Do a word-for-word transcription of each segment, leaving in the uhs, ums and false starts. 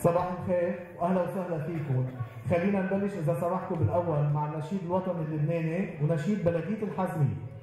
صباح الخير واهلا وسهلا فيكم. خلينا نبلش اذا سمحتوا بالاول مع النشيد الوطني اللبناني ونشيد بلديه الحازميه.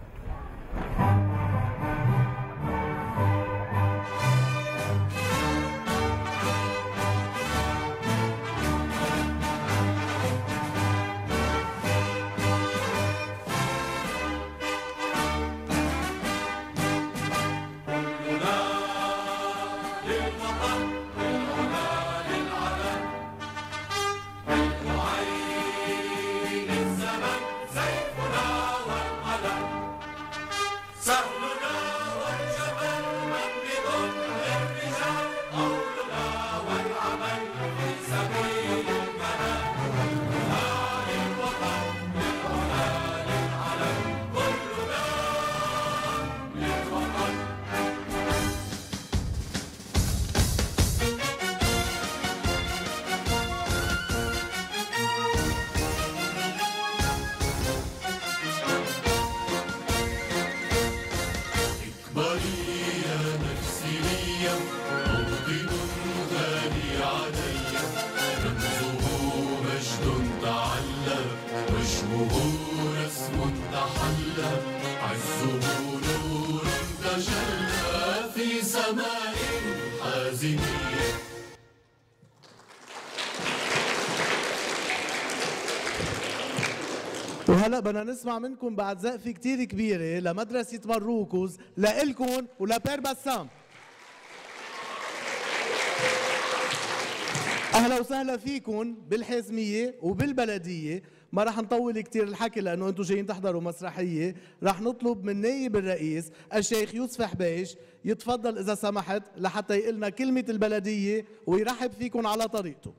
وهلا بدنا نسمع منكم بعد زقفه كتير كبيره لمدرسه مروكز لإلكن ولبير بسام. اهلا وسهلا فيكم بالحازميه وبالبلديه. ما رح نطول كتير الحكي لانه انتم جايين تحضروا مسرحيه. رح نطلب من نائب الرئيس الشيخ يوسف حبيش يتفضل اذا سمحت لحتى يقلنا كلمه البلديه ويرحب فيكم على طريقته.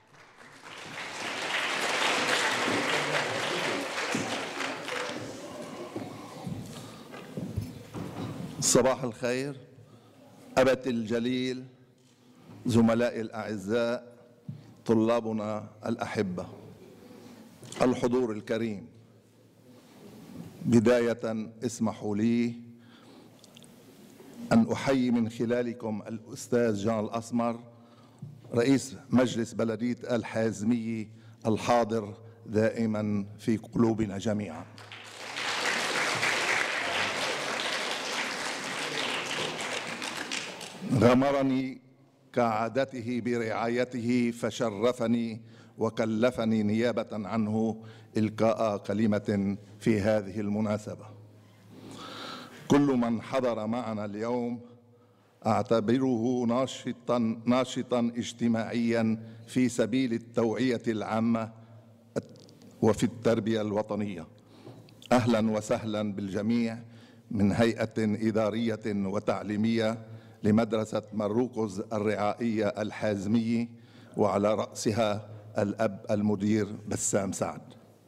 صباح الخير أبت الجليل، زملائي الأعزاء، طلابنا الأحبة، الحضور الكريم. بداية اسمحوا لي أن أحيي من خلالكم الأستاذ جان الأسمر رئيس مجلس بلدية الحازمية الحاضر دائما في قلوبنا جميعا. غمرني كعادته برعايته فشرفني وكلفني نيابة عنه إلقاء كلمة في هذه المناسبة. كل من حضر معنا اليوم أعتبره ناشطا ناشطا اجتماعيا في سبيل التوعية العامة وفي التربية الوطنية. أهلا وسهلا بالجميع من هيئة إدارية وتعليمية لمدرسة مروكز الرعائية الحازمية وعلى رأسها الأب المدير بسام سعد.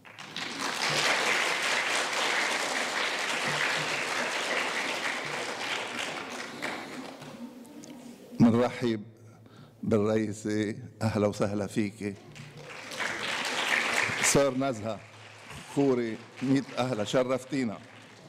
نرحب بالرئيسة، أهلا وسهلا فيك. سار نزهة خوري، ميت أهلا، شرفتينا.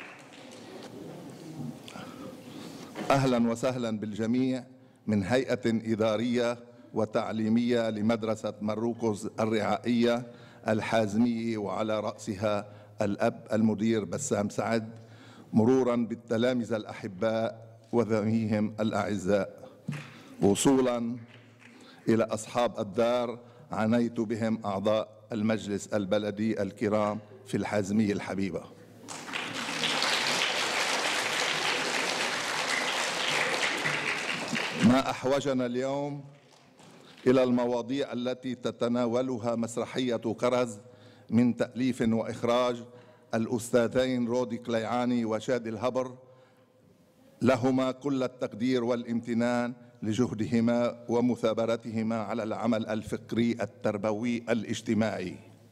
أهلا وسهلا بالجميع من هيئة إدارية وتعليمية لمدرسة مروكز الرعائية الحازمية وعلى رأسها الأب المدير بسام سعد، مرورا بالتلامذة الأحباء وذويهم الأعزاء، وصولا إلى أصحاب الدار عنيت بهم أعضاء المجلس البلدي الكرام في الحازمية الحبيبة. ما أحوجنا اليوم إلى المواضيع التي تتناولها مسرحية كرز من تأليف وإخراج الأستاذين رودي كليعاني وشادي الهبر، لهما كل التقدير والامتنان لجهدهما ومثابرتهما على العمل الفكري التربوي الاجتماعي.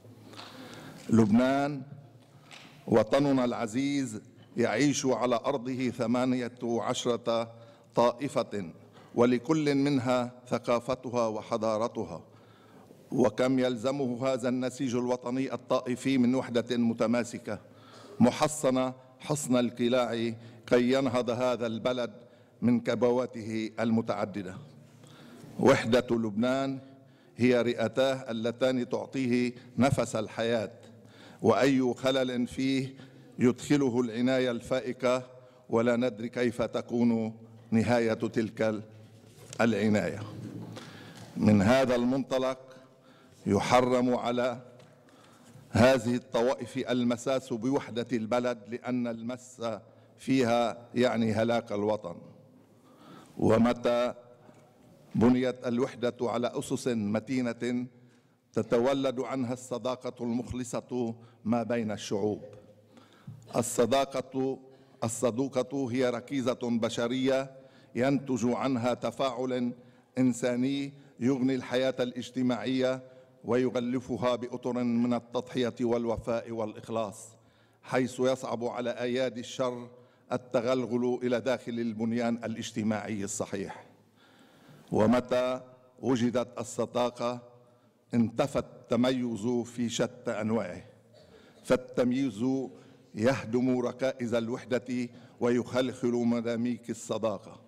لبنان وطننا العزيز يعيش على أرضه ثمانية عشرة طائفة، ولكل منها ثقافتها وحضارتها، وكم يلزمه هذا النسيج الوطني الطائفي من وحدة متماسكة محصنة حصن القلاع كي ينهض هذا البلد من كبواته المتعددة. وحدة لبنان هي رئتاه اللتان تعطيه نفس الحياة، وأي خلل فيه يدخله العناية الفائقة، ولا ندري كيف تكون نهاية تلك العناية. من هذا المنطلق يحرم على هذه الطوائف المساس بوحدة البلد، لأن المس فيها يعني هلاك الوطن. ومتى بنيت الوحدة على أسس متينة تتولد عنها الصداقة المخلصة ما بين الشعوب. الصداقة الصدوقة هي ركيزة بشرية ينتج عنها تفاعل إنساني يغني الحياة الاجتماعية ويغلفها بأطر من التضحية والوفاء والإخلاص، حيث يصعب على أيادي الشر التغلغل إلى داخل البنيان الاجتماعي الصحيح. ومتى وجدت الصداقة انتفى التميز في شتى أنواعه، فالتمييز يهدم ركائز الوحدة ويخلخل مداميك الصداقة.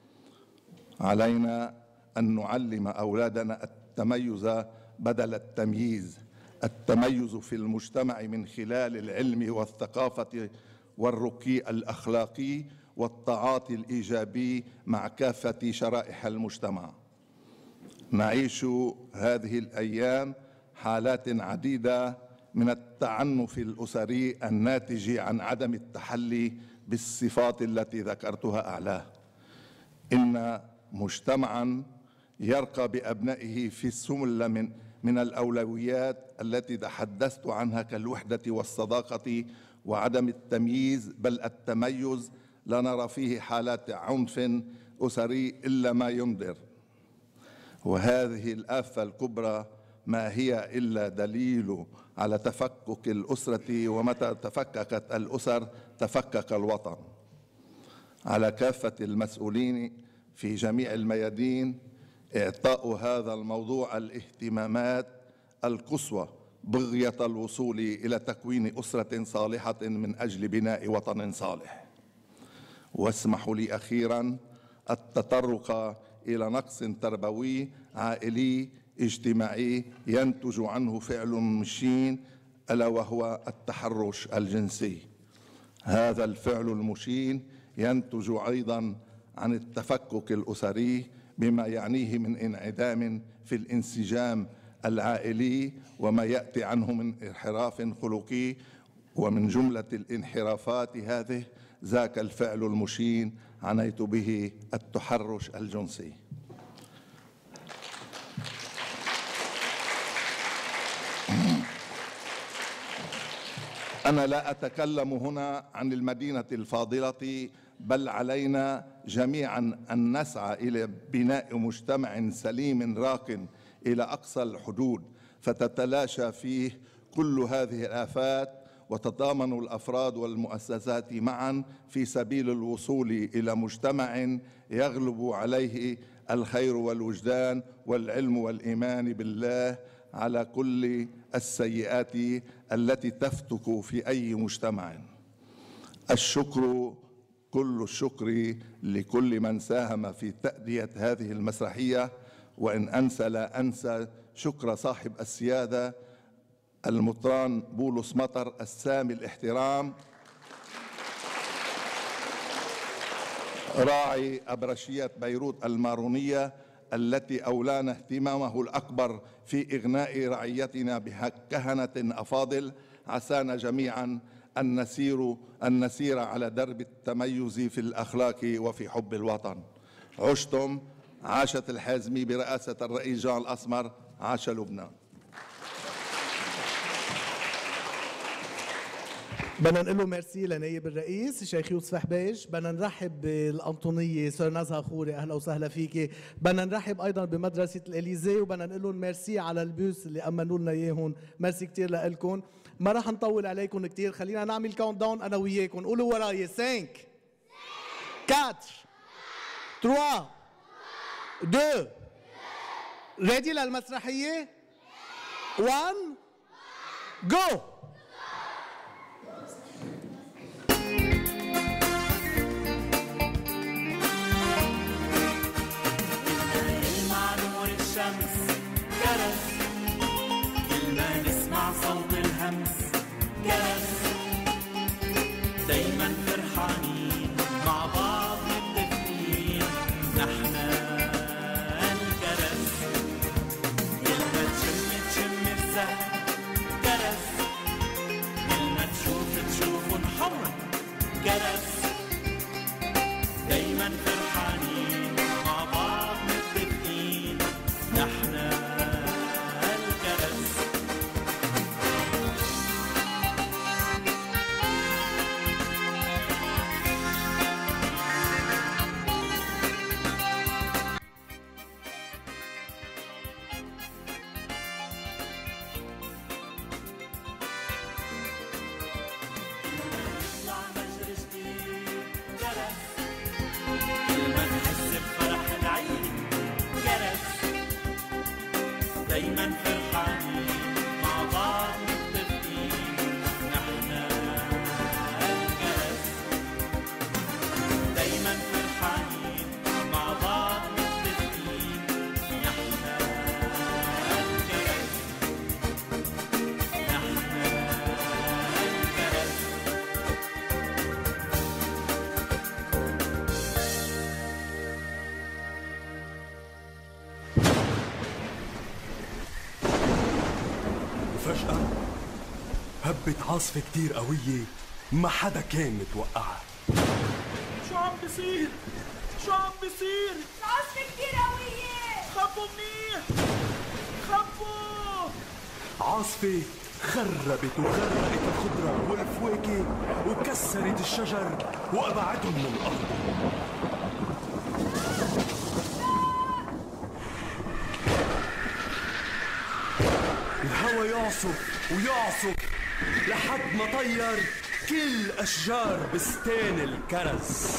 علينا أن نعلم أولادنا التميز بدل التمييز، التميز في المجتمع من خلال العلم والثقافة والرقي الأخلاقي والتعاطي الإيجابي مع كافة شرائح المجتمع. نعيش هذه الأيام حالات عديدة من التعنف الأسري الناتج عن عدم التحلي بالصفات التي ذكرتها أعلاه. إن مجتمعاً يرقى بأبنائه في السمل من من الأولويات التي تحدثت عنها كالوحدة والصداقة وعدم التمييز بل التميز، لا نرى فيه حالات عنف أسري إلا ما ينذر. وهذه الآفة الكبرى ما هي إلا دليل على تفكك الأسرة، ومتى تفككت الأسر تفكك الوطن. على كافة المسؤولين في جميع الميادين إعطاء هذا الموضوع الاهتمامات القصوى بغية الوصول إلى تكوين أسرة صالحة من أجل بناء وطن صالح. واسمحوا لي أخيراً التطرق إلى نقص تربوي عائلي اجتماعي ينتج عنه فعل مشين، ألا وهو التحرش الجنسي. هذا الفعل المشين ينتج أيضاً عن التفكك الأسري بما يعنيه من انعدام في الانسجام العائلي وما يأتي عنه من انحراف خلقي. ومن جملة الانحرافات هذه ذاك الفعل المشين عنيت به التحرش الجنسي. أنا لا أتكلم هنا عن المدينة الفاضلة، بل علينا جميعا أن نسعى إلى بناء مجتمع سليم راق إلى أقصى الحدود، فتتلاشى فيه كل هذه الآفات، وتضامن الأفراد والمؤسسات معا في سبيل الوصول إلى مجتمع يغلب عليه الخير والوجدان والعلم والإيمان بالله على كل السيئات التي تفتك في أي مجتمع. الشكر كل الشكر لكل من ساهم في تأدية هذه المسرحية، وإن أنسى لا أنسى شكر صاحب السيادة المطران بولس مطر السامي الاحترام، راعي أبرشية بيروت المارونية التي أولانا اهتمامه الأكبر في إغناء رعيتنا بكهنة أفاضل. عسانا جميعا أن نسير أن نسير على درب التميز في الأخلاق وفي حب الوطن. عشتم. عاشت الحازمي برئاسة الرئيس جان الأسمر. عاش لبنان. بدنا نقول له ميرسي لنائب الرئيس الشيخ يوسف حبيش. بدنا نرحب بالأنطونية سور نزهة خوري، أهلا وسهلا فيكي. بدنا نرحب أيضا بمدرسة الإليزي، وبدنا نقول لهم ميرسي على البوس اللي أمنوا لنا إياهم. ميرسي كتير لكم. ما راح نطول عليكم كتير، خلينا نعمل كاونت داون أنا وياكم. قولوا وراي: خمسة أربعة ثلاثة اثنين ريدي للمسرحية؟ واحد جو. المعلومة هبت عاصفة كتير قوية ما حدا كان متوقعها. شو عم بيصير؟ شو عم بيصير؟ عاصفة كتير قوية. خبوا منيح، خبوا. عاصفة خربت وغرقت الخضرة والفواكه وكسرت الشجر وأبعدهم من الأرض. الهوا يعصف ويعصف لحد ما طير كل أشجار بستان الكرز.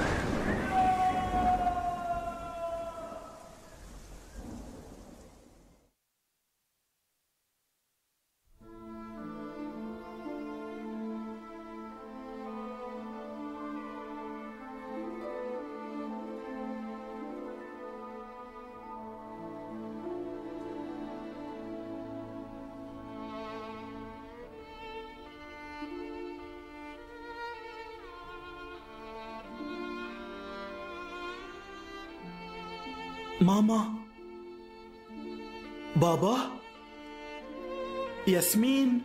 ماما، بابا، ياسمين،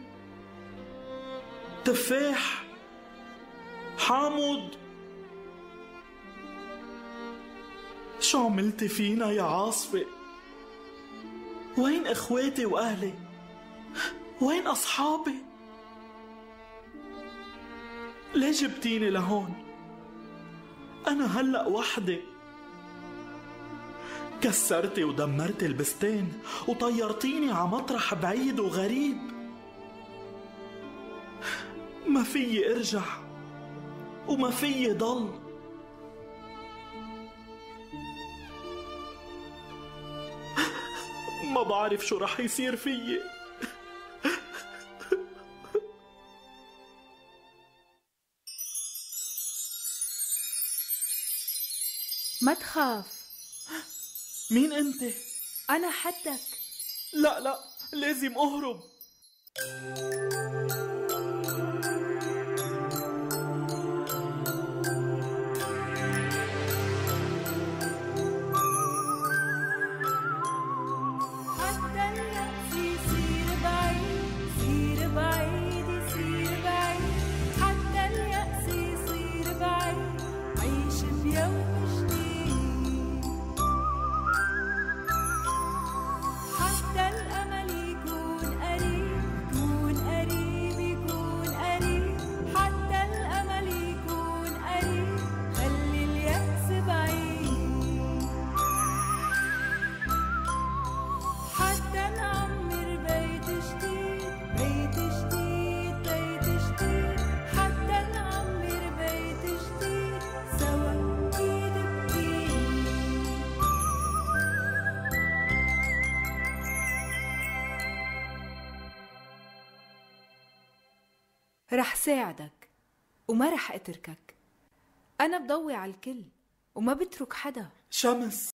تفاح، حامد، شو عملتي فينا يا عاصفة؟ وين اخواتي واهلي؟ وين اصحابي؟ ليه جبتيني لهون؟ انا هلأ وحدي. كسرتي ودمرتي البستان وطيرتيني ع مطرح بعيد وغريب. ما فيي ارجع وما فيي ضل. ما بعرف شو رح يصير فيي. ما تخاف. مين انت؟ أنا حدك. لا لا، لازم أهرب. حتى اليأس يصير بعيد، يصير بعيد، يصير بعيد. حتى اليأس يصير بعيد، عيش بيوم رح ساعدك وما رح اتركك. أنا بضوي على الكل وما بترك حدا. شمس،